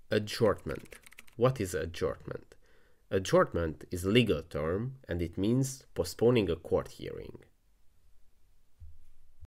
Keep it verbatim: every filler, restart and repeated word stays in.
Adjournment. What is adjournment? Adjournment is a legal term and it means postponing a court hearing.